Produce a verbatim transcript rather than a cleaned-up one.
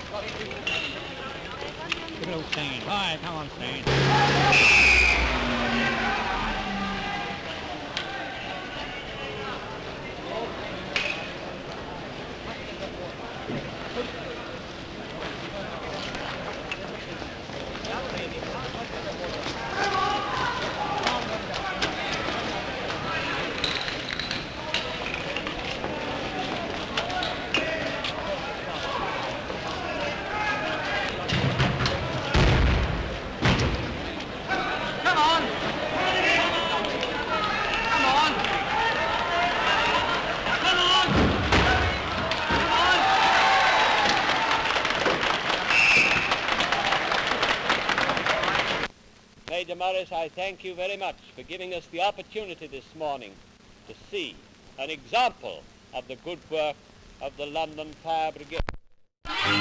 Look at old Stain. Hi, come on, Stain. Major Morris, I thank you very much for giving us the opportunity this morning to see an example of the good work of the London Fire Brigade.